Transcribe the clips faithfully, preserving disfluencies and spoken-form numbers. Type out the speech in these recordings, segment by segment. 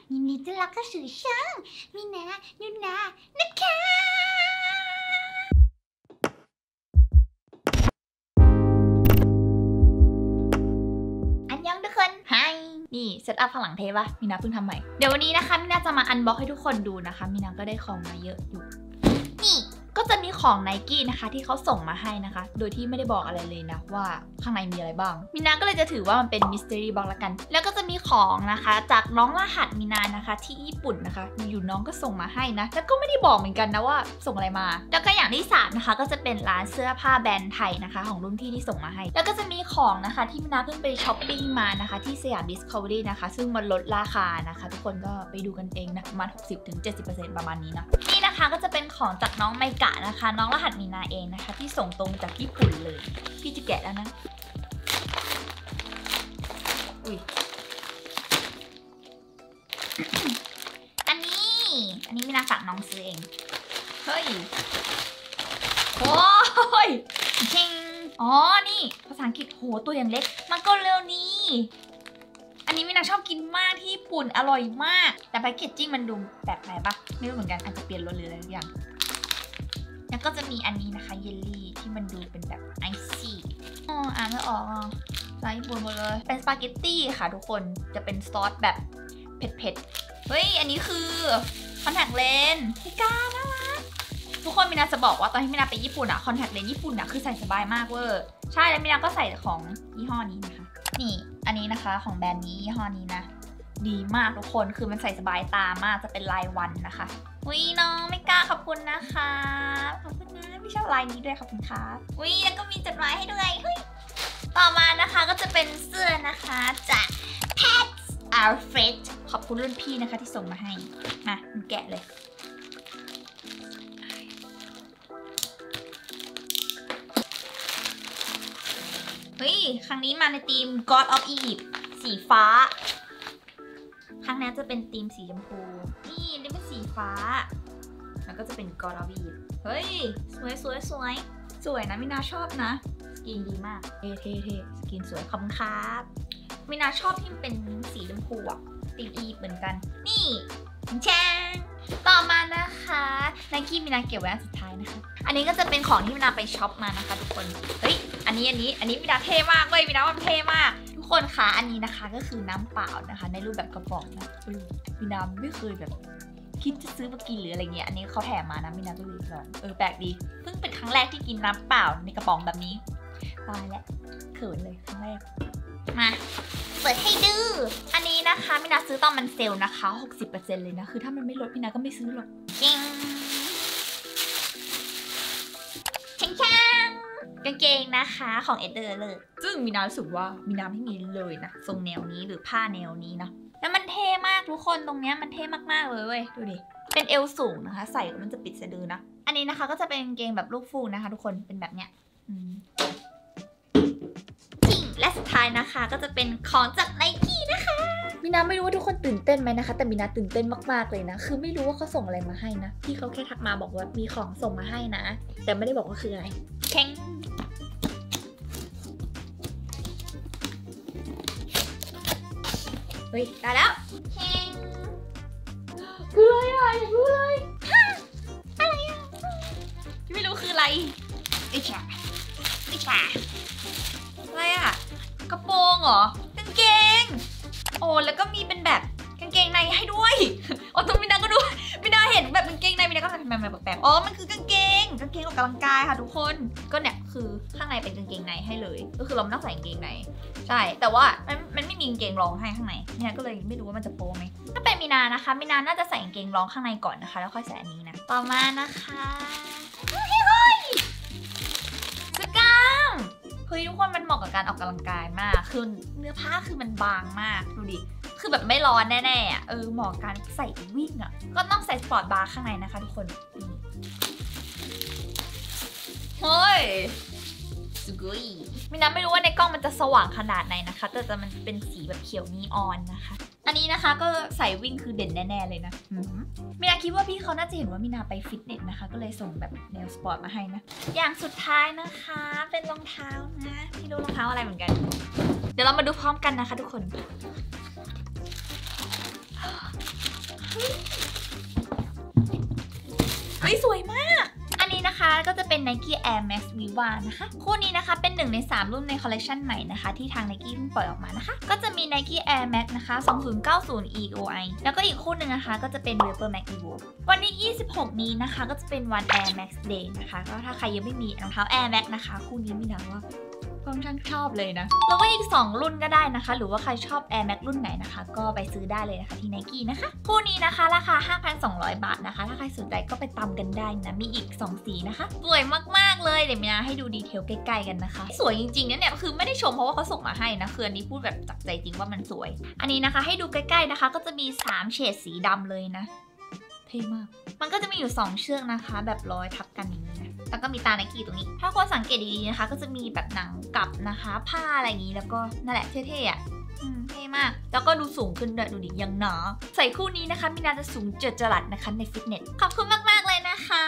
ยินดีต้อนรับเข้าสู่ช่องมินานุนานะคะอันยองทุกคนไฮนี่เซตอัพข้างหลังเทปะมินาเพิ่งทำใหม่เดี๋ยววันนี้นะคะมินาจะมาอันบ็อกให้ทุกคนดูนะคะมินาก็ได้ของมาเยอะอยู่นี่ก็จะมีของไนกี้นะคะที่เขาส่งมาให้นะคะโดยที่ไม่ได้บอกอะไรเลยนะว่าข้างในมีอะไรบ้างมินาก็เลยจะถือว่ามันเป็นมิส t ต r y box ละกันแล้วก็จะมีของนะคะจากน้องรหัสมินานะคะที่ญี่ปุ่นนะคะอยู่น้องก็ส่งมาให้นะแล้วก็ไม่ได้บอกเหมือนกันนะว่าส่งอะไรมาแล้วก็อย่างที่สามนะคะก็จะเป็นร้านเสื้อผ้าแบรนด์ไทยนะคะของรุ่นพี่ที่ส่งมาให้แล้วก็จะมีของนะคะที่มินาเพิ่งไปช้อปปิ้งมานะคะที่สยามดิสคัฟเวอรี่นะคะซึ่งมันลดราคานะคะทุกคนก็ไปดูกันเองนะประมาณ หกสิบถึงเจ็ดสิบเปอร์เซ็นต์ ประมาณนี้นะนี่นะคะก็จะเป็นของจากน้องไมกะนะคะน้องรหัสมินาเองนะคะที่ส่งตรงจากญี่ปุ่นเลยพี่จะแกะแล้วนะอุ้ย อันนี้อันนี้มินาฝากน้องซื้อเองเฮ้ยโอ้ยเชงอ๋อนี่ภาษาอังกฤษโหตัวอย่างเล็กมันก็เร็วนี้อันนี้มินาชอบกินมากที่ญี่ปุ่นอร่อยมากแต่แพคเกจจิ้งมันดูแบบไหนปะไม่รู้เหมือนกันอาจจะเปลี่ยนรสหรืออะไรอย่างแล้วก็จะมีอันนี้นะคะเยลลี่ที่มันดูเป็นแบบไอซี่อ๋ออ่านไม่ออกอ่ะภาษาญี่ปุ่นหมดเลยเป็นสปาเกตตี้ค่ะทุกคนจะเป็นซอสแบบเผ็ดๆเฮ้ยอันนี้คือคอนแทคเลนส์พี่กาน่ารักทุกคนมินาจะบอกว่าตอนที่มินาไปญี่ปุ่นอะคอนแทคเลนส์ญี่ปุ่นอะคือใส่สบายมากเวอร์ใช่แล้วมินาก็ใส่ของยี่ห้อนี้นะคะนี่อันนี้นะคะของแบรนด์นี้ยี่ห้อนี้นะดีมากทุกคนคือมันใส่สบายตามากจะเป็นลายวันนะคะวิน้องไม่กล้าขอบคุณนะคะขอบคุณนะพี่ชอบลายนี้ด้วยขอบคุณค่ะวิแล้วก็มีจดหมายให้ด้วยเฮ้ยต่อมานะคะก็จะเป็นเสื้อนะคะจาก Pet Alfred ขอบคุณรุ่นพี่นะคะที่ส่งมาให้มาแกะเลยเฮ้ยครั้งนี้มาในธีม God of Egypt สีฟ้าครั้งนี้จะเป็นธีมสีชมพูนี่นี่เป็นสีฟ้าแล้วก็จะเป็น God of Egypt เฮ้ยสวยสวยสวยสวยนะมินาชอบนะสกินดีมากเท่เท่เท่สกินสวยขอบคุณครับมินาชอบที่เป็นสีชมพูอะธีมอีเหมือนกันนี่แชงต่อมานะคะไนกี้มินาเก็บไว้อันสุดท้ายนะคะอันนี้ก็จะเป็นของที่มินาไปช็อปมานะคะทุกคนเฮ้ยอันนี้อันนี้อันนี้มินาเท่มากเลยมินาว่าเท่มากทุกคนคะอันนี้นะคะก็คือน้ำเปล่านะคะในรูปแบบกระป๋องนะมินาไม่เคยแบบคิดจะซื้อมากินหรืออะไรเงี้ยอันนี้เขาแถมมานะมินาก็เลยลองเออแปลกดีเพิ่งเป็นครั้งแรกที่กินน้ำเปล่าในกระป๋องแบบนี้ตายแล้วเขินเลยครั้งแรกมาเปิดให้ดูอันนี้นะคะมินาซื้อตอนมันเซลล์นะคะ หกสิบเปอร์เซ็นต์ เลยนะคือถ้ามันไม่ลดมินาก็ไม่ซื้อหรอกจริงช่างๆกางเกงนะคะของเอเดอร์เลยซึ่งมินารู้สึกว่ามินาไม่มีเลยนะทรงแนวนี้หรือผ้าแนวนี้นะแล้วมันเท่มากทุกคนตรงเนี้ยมันเท่มากๆเลยเว้ยดูดิเป็นเอวสูงนะคะใส่แล้วมันจะปิดสะดือนะอันนี้นะคะก็จะเป็นกางเกงแบบลูกฟูนะคะทุกคนเป็นแบบเนี้ยและสุดท้ายนะคะก็จะเป็นของจากไนกี้นะคะมินาไม่รู้ว่าทุกคนตื่นเต้นไหมนะคะแต่มินาตื่นเต้นมากๆเลยนะคือไม่รู้ว่าเขาส่งอะไรมาให้นะพี่เขาแค่ทักมาบอกว่ามีของส่งมาให้นะแต่ไม่ได้บอกว่าคืออะไรแข็งเฮ้ยได้แล้วแข็งคืออะไรอ่ะอยากรู้เลยอะไรอ่ะไม่รู้คืออะไรไอ้ฉาไอ้ฉาอะไรอ่ะกระโปรงเหรอกางเกงโอ้แล้วก็มีเป็นแบบกางเกงในให้ด้วยโอ้ตรงมินาก็ดูมินาเห็นแบบกางเกงในมินาก็ทำแบบแบบแบบอ๋อมันคือกางเกงกางเกงออกกำลังกายค่ะทุกคนก็เนี่ยคือข้างในเป็นกางเกงในให้เลยก็คือเราไม่ต้องใส่กางเกงในใช่แต่ว่ามันมันไม่มีกางเกงรองให้ข้างในเนี่ยก็เลยไม่รู้ว่ามันจะโป๊ไหมถ้าเป็นมินานะคะมินาน่าจะใส่กางเกงรองข้างในก่อนนะคะแล้วค่อยใส่อันนี้นะต่อมานะคะสกามเฮ้ยทุกคนมันเหมาะกับการออกกำลังกายมากคือเนื้อผ้าคือมันบางมากดูดิคือแบบไม่ร้อนแน่ๆอ่ะเออเหมาะกับการใส่วิ่งอ่ะก็ต้องใส่สปอร์ตบาร์ข้างในนะคะทุกคนเฮ้ยสุกุยมินาไม่รู้ว่าในกล้องมันจะสว่างขนาดไหนนะคะแต่จะมันเป็นสีแบบเขียวนีออนนะคะอันนี้นะคะก็ใส่วิ่งคือเด่นแน่ๆเลยนะมินาคิดว่าพี่เขาน่าจะเห็นว่ามินาไปฟิตเนสนะคะก็เลยส่งแบบแนวสปอร์ตมาให้นะอย่างสุดท้ายนะคะเป็นรองเท้านะไม่รู้รองเท้าอะไรเหมือนกันเดี๋ยวเรามาดูพร้อมกันนะคะทุกคนเฮ้ยสวยมากอันนี้นะคะก็จะเป็น Nike Air Max Viva นะคะคู่นี้นะคะเป็นหนึ่งในสามรุ่นในคอลเลคชันใหม่นะคะที่ทาง Nike เพิ่งปล่อยออกมานะคะก็จะมี Nike Air Max นะคะสองพันเก้าสิบ อี โอ ไอ แล้วก็อีกคู่หนึ่งนะคะก็จะเป็น Vapor Max Evo วันที่ยี่สิบหกนี้นะคะก็จะเป็นวัน Air Max Day นะคะก็ถ้าใครยังไม่มีรองเท้า Air Max นะคะคู่นี้มีนะว่าค่อนข้างชอบเลยนะแล้วก็อีกสองรุ่นก็ได้นะคะหรือว่าใครชอบ Air Max รุ่นไหนนะคะก็ไปซื้อได้เลยนะคะที่ Nike นะคะคู่นี้นะคะราคา ห้าพันสองร้อย บาทนะคะถ้าใครสนใจก็ไปตามกันได้นะมีอีกสองสีนะคะสวยมากๆเลยเดี๋ยวมีนาให้ดูดีเทลใกล้ๆกันนะคะสวยจริงๆนะเนี่ยคือไม่ได้ชมเพราะว่าเขาส่งมาให้นะคืออันนี้พูดแบบจากใจจริงว่ามันสวยอันนี้นะคะให้ดูใกล้ๆนะคะก็จะมีสามเฉดสีดำเลยนะเท่มากมันก็จะมีอยู่สองเชือกนะคะแบบร้อยทับกันอย่างนี้นะแล้วก็มีตาไนกี้ตรงนี้ถ้าคนสังเกตดีๆนะคะก็จะมีแบบหนังกลับนะคะผ้าอะไรอย่างนี้แล้วก็นั่นแหละเท่ๆอ่ะเท่มากแล้วก็ดูสูงขึ้นด้วยดูดิยังหนาใส่คู่นี้นะคะมีนาจะสูงเจิดจรัสนะคะในฟิตเนสขอบคุณมากๆเลยนะคะ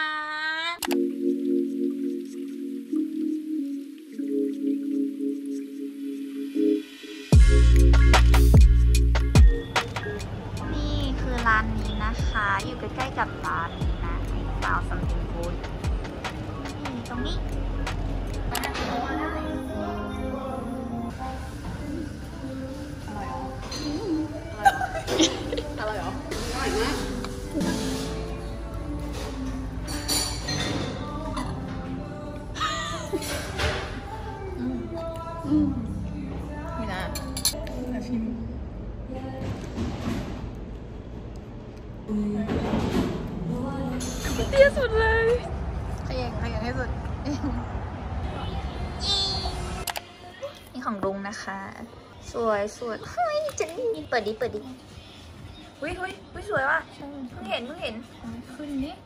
นี่คือร้านนี้นะคะอยู่ใกล้ๆกับร้านนี้นะสาวซัมติงฟู้ดนี่ตรงนี้อร่อยเหรออร่อยมากอืมอืมไม่นะมาชิมเตี้ยสุดเลยขยันขยันที่สุดนี่ของลุงนะคะสวยสวยเฮ้ยเจนนี่เปิดดิเปิดดิเฮ้ยเฮ้ยเฮ้ยสวยว่ะเพิ่งเห็นเพิ่งเห็นขึ้นนี่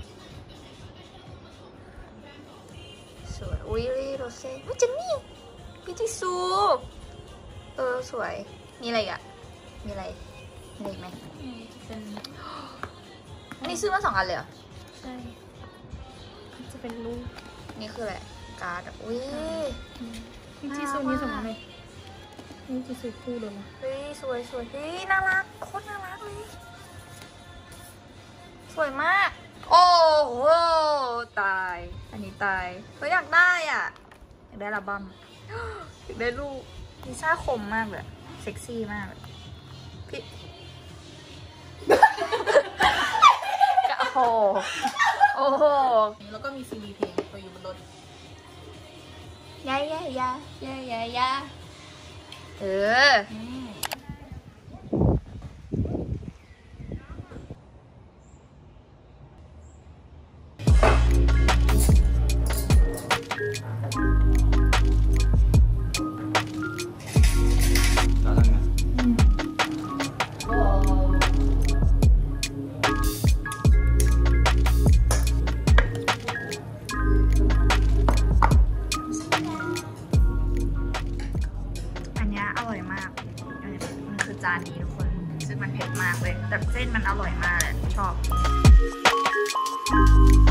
สวยอุ้ยโรเซ่เฮ้ยเจนนี่พิจิซูเออสวยมีอะไรอ่ะมีอะไรมีอะไรไหมเป็นอันนี้ซื้อมาสองอันเลยเหรอใช่จะเป็นรูปนี่คืออะไรการ์ดอุ้ยพิจิซูมีสองอันเลยนี่จะซื้อคู่เลยนะเฮ้ยสวยสวยเฮ้ยน่ารักโคตรน่ารักเลยสวยมากโอ้โหตายอันนี้ตายเฮ้ยอยากได้อ่ะอยากได้ระบัมอยากได้ลูกลิซ่าคมมากเลยเซ็กซี่มากเลยพี่โอ้โหโอ้โหแล้วก็มีซีดีเพลงไปอยู่บนรถยายายายายายาเออจานนี้ทุกคนซึ่งมันเผ็ดมากเลยแต่เส้นมันอร่อยมากเลยชอบ